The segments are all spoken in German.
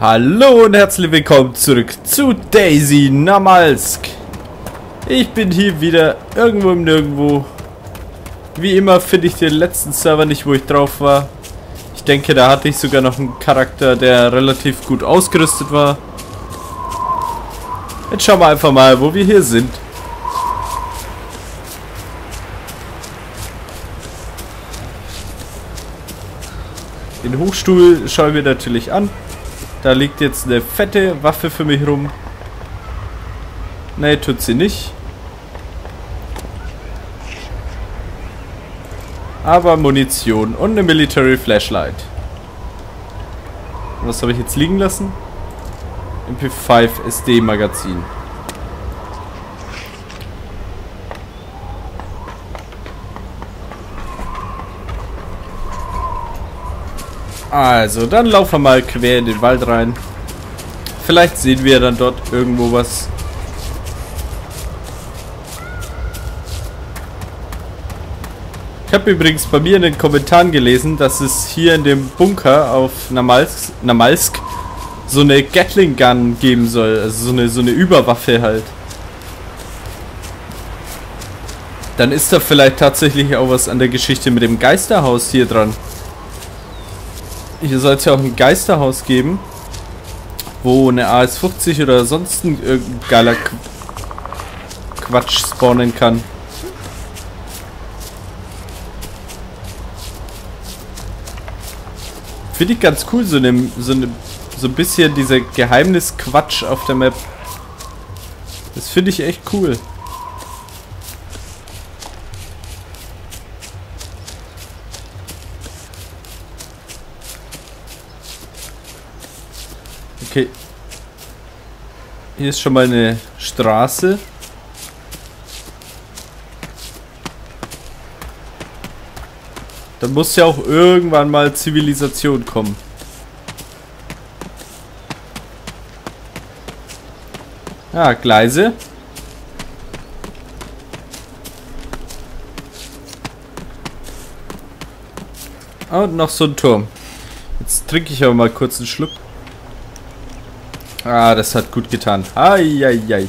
Hallo und herzlich willkommen zurück zu Daisy Namalsk. Ich bin hier wieder irgendwo im Nirgendwo. Wie immer finde ich den letzten Server nicht, wo ich drauf war. Ich denke, da hatte ich sogar noch einen Charakter, der relativ gut ausgerüstet war. Jetzt schauen wir einfach mal, wo wir hier sind. Den Hochstuhl schauen wir natürlich an. Da liegt jetzt eine fette Waffe für mich rum. Ne, tut sie nicht. Aber Munition und eine Military Flashlight. Was habe ich jetzt liegen lassen? MP5 SD Magazin. Also, dann laufen wir mal quer in den Wald rein. Vielleicht sehen wir dann dort irgendwo was. Ich habe übrigens bei mir in den Kommentaren gelesen, dass es hier in dem Bunker auf Namalsk so eine Gatling Gun geben soll. Also so eine Überwaffe halt. Dann ist da vielleicht tatsächlich auch was an der Geschichte mit dem Geisterhaus hier dran. Hier soll es ja auch ein Geisterhaus geben, wo eine AS-50 oder sonst ein geiler Quatsch spawnen kann. Finde ich ganz cool, so ein bisschen dieser Geheimnisquatsch auf der Map. Das finde ich echt cool. Okay. Hier ist schon mal eine Straße. Da muss ja auch irgendwann mal Zivilisation kommen. Ah, Gleise. Und noch so ein Turm. Jetzt trinke ich aber mal kurz einen Schluck. Ah, das hat gut getan. Eieiei.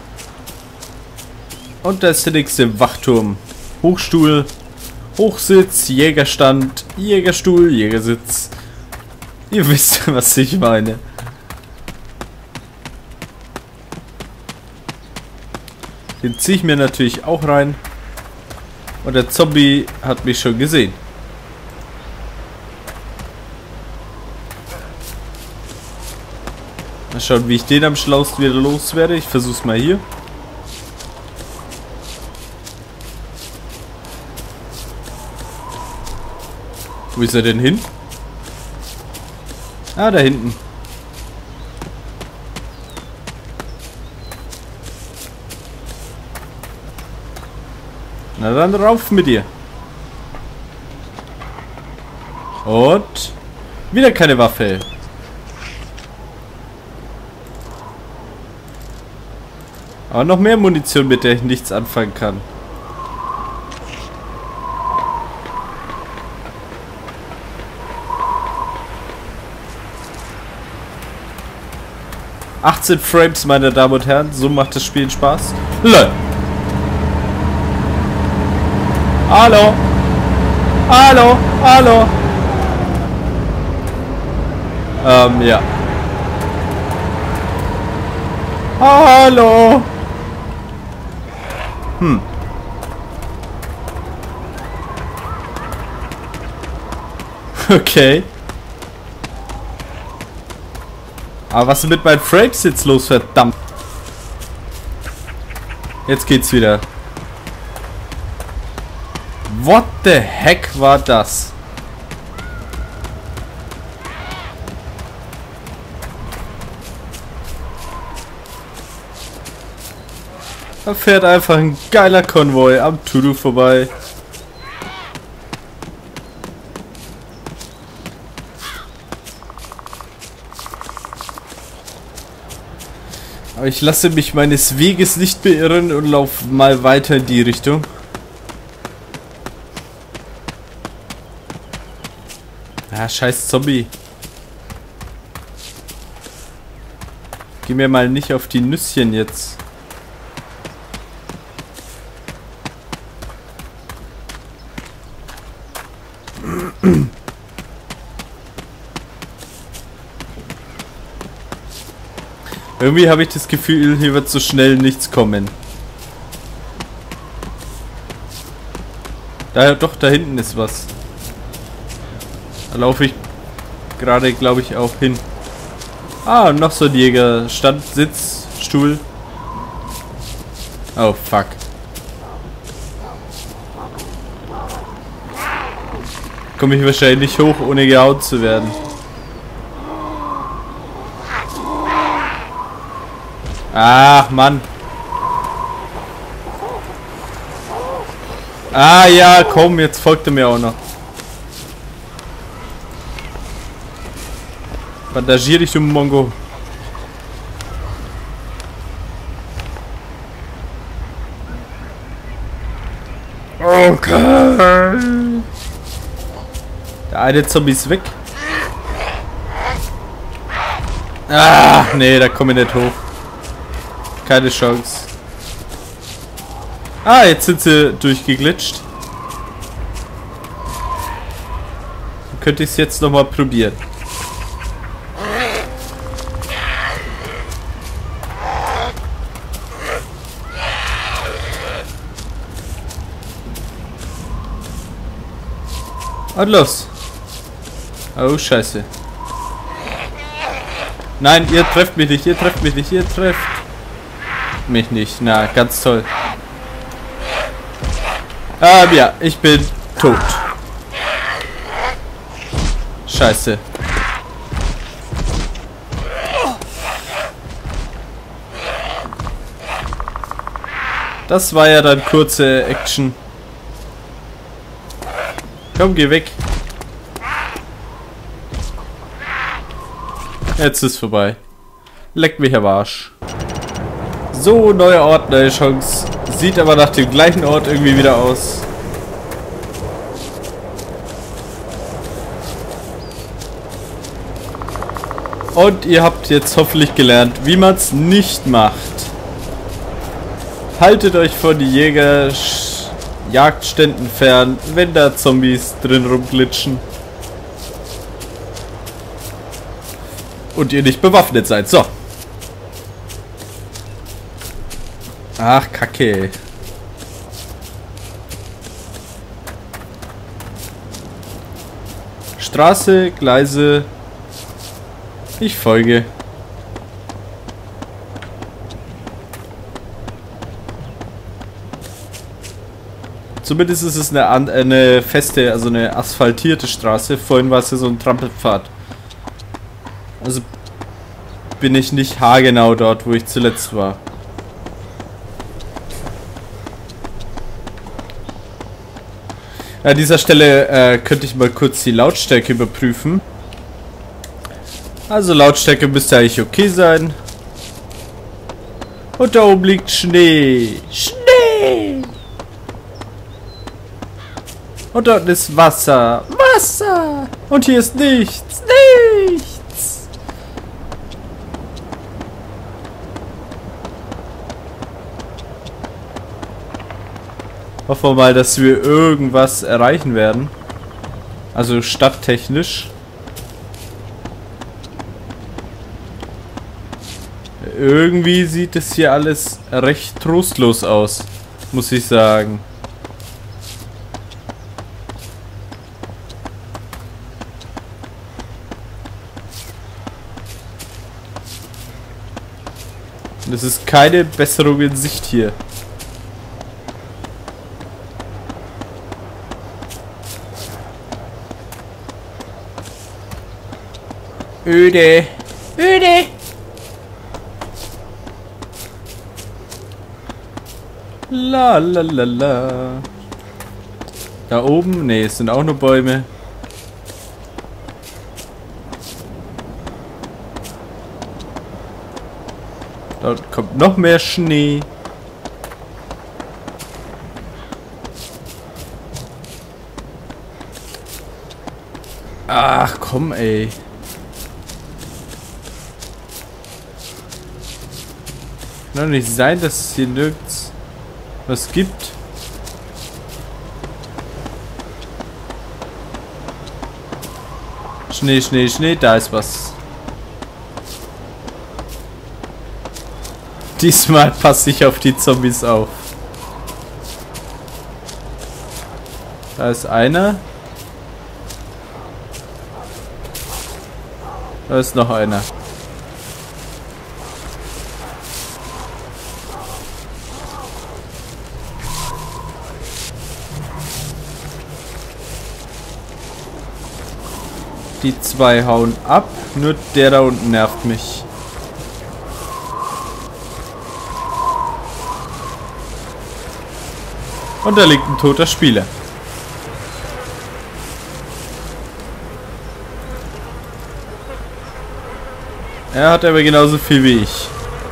Und da ist der nächste Wachturm. Hochstuhl, Hochsitz, Jägerstand, Jägerstuhl, Jägersitz. Ihr wisst, was ich meine. Den ziehe ich mir natürlich auch rein. Und der Zombie hat mich schon gesehen. Mal schauen, wie ich den am schlausten wieder loswerde. Ich versuch's mal hier. Wo ist er denn hin? Ah, da hinten. Na dann rauf mit dir. Und wieder keine Waffe. Aber noch mehr Munition, mit der ich nichts anfangen kann. ...18 Frames, meine Damen und Herren. So macht das Spiel Spaß. LOL. Hallo. Hallo. Hallo. Ja. Hallo. Okay. Aber was ist mit meinen Frames jetzt los, verdammt? Jetzt geht's wieder. What the heck war das? Da fährt einfach ein geiler Konvoi am Tudu vorbei. Aber ich lasse mich meines Weges nicht beirren und laufe mal weiter in die Richtung. Ah, scheiß Zombie. Geh mir mal nicht auf die Nüsschen jetzt. Irgendwie habe ich das Gefühl, hier wird so schnell nichts kommen. Doch, da hinten ist was. Da laufe ich gerade, glaube ich, auch hin. Ah, noch so ein Jäger. Stand, Sitz, Stuhl. Oh, fuck. Komme ich wahrscheinlich hoch, ohne gehauen zu werden. Ach, Mann. Ah, ja, komm, jetzt folgt er mir auch noch. Bandagier dich, du Mongo. Okay. Der eine Zombie ist weg. Ah, nee, da komme ich nicht hoch. Keine Chance. Ah, jetzt sind sie durchgeglitscht. Dann könnte ich es jetzt nochmal probieren. Und los. Oh, scheiße. Nein, ihr trefft mich nicht, ihr trefft mich nicht, ihr trefft mich nicht. Na, ganz toll. Ja, ich bin tot. Scheiße. Das war ja dann kurze Action. Komm, geh weg. Jetzt ist vorbei. Leck mich am Arsch. So, neuer Ort, neue Chance. Sieht aber nach dem gleichen Ort irgendwie wieder aus. Und ihr habt jetzt hoffentlich gelernt, wie man es nicht macht. Haltet euch vor die Jagdständen fern, wenn da Zombies drin rumglitschen. Und ihr nicht bewaffnet seid. So. Ach, Kacke. Straße, Gleise. Ich folge. Zumindest ist es eine feste, also eine asphaltierte Straße. Vorhin war es ja so ein Trampelpfad. Also bin ich nicht haargenau dort, wo ich zuletzt war. An dieser Stelle könnte ich mal kurz die Lautstärke überprüfen. Also Lautstärke müsste eigentlich okay sein. Und da oben liegt Schnee. Schnee! Und dort ist Wasser. Wasser! Und hier ist nichts. Nichts! Hoffen wir mal, dass wir irgendwas erreichen werden. Also stadttechnisch. Irgendwie sieht es hier alles recht trostlos aus, muss ich sagen. Und es ist keine Besserung in Sicht hier. Öde. Öde. La la la la. Da oben? Ne, es sind auch nur Bäume. Dort kommt noch mehr Schnee. Ach komm, ey. Kann doch nicht sein, dass es hier nirgends was gibt. Schnee, Schnee, Schnee, da ist was. Diesmal passe ich auf die Zombies auf. Da ist einer. Da ist noch einer. Die zwei hauen ab, nur der da unten nervt mich. Und da liegt ein toter Spieler. Er hat aber genauso viel wie ich.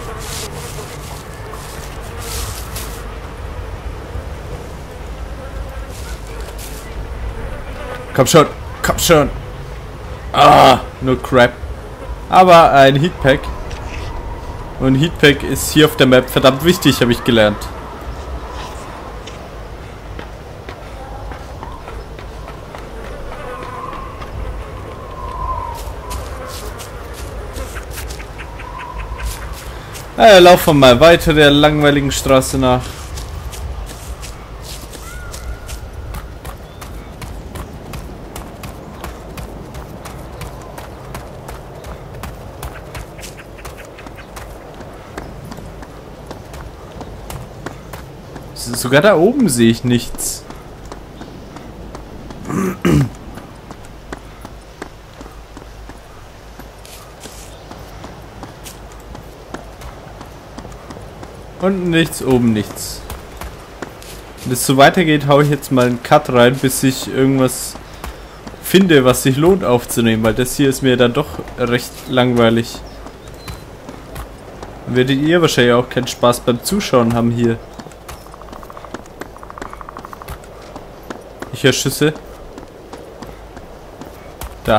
Komm schon, komm schon. Ah, nur Crap. Aber ein Heatpack. Und Heatpack ist hier auf der Map verdammt wichtig, habe ich gelernt. Laufen wir mal weiter der langweiligen Straße nach. Sogar da oben sehe ich nichts. Unten nichts, oben nichts. Wenn es so weitergeht, haue ich jetzt mal einen Cut rein, bis ich irgendwas finde, was sich lohnt aufzunehmen, weil das hier ist mir dann doch recht langweilig. Dann werdet ihr wahrscheinlich auch keinen Spaß beim Zuschauen haben hier. Ich höre Schüsse. Da.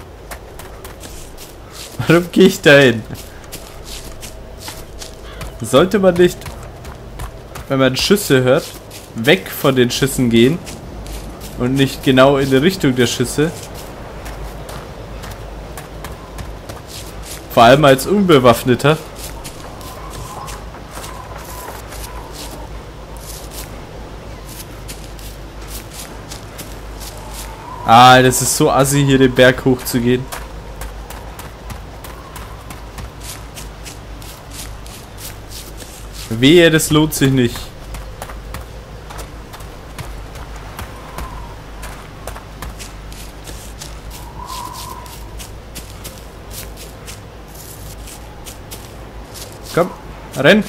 Warum gehe ich da hin? Sollte man nicht, wenn man Schüsse hört, weg von den Schüssen gehen und nicht genau in die Richtung der Schüsse? Vor allem als Unbewaffneter. Ah, das ist so assi, hier den Berg hoch zu gehen. Wehe, das lohnt sich nicht. Komm, renn.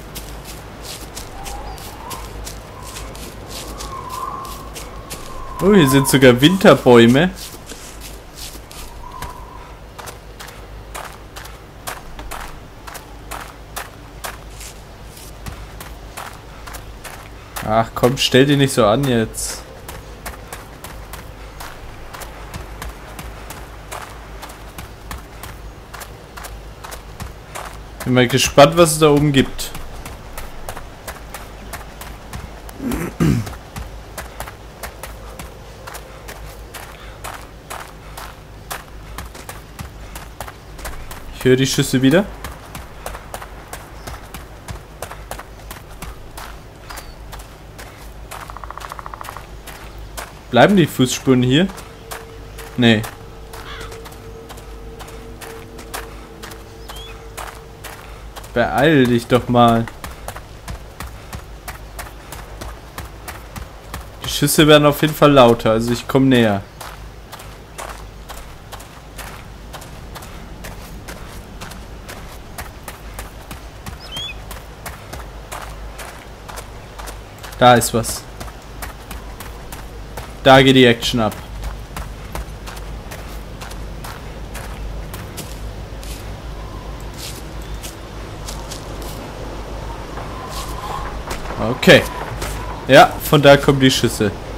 Oh, hier sind sogar Winterbäume. Ach komm, stell dich nicht so an jetzt. Bin mal gespannt, was es da oben gibt. Ich höre die Schüsse wieder. Bleiben die Fußspuren hier? Nee. Beeil dich doch mal. Die Schüsse werden auf jeden Fall lauter, also ich komme näher. Da ist was. Da geht die Action ab. Okay. Ja, von da kommen die Schüsse.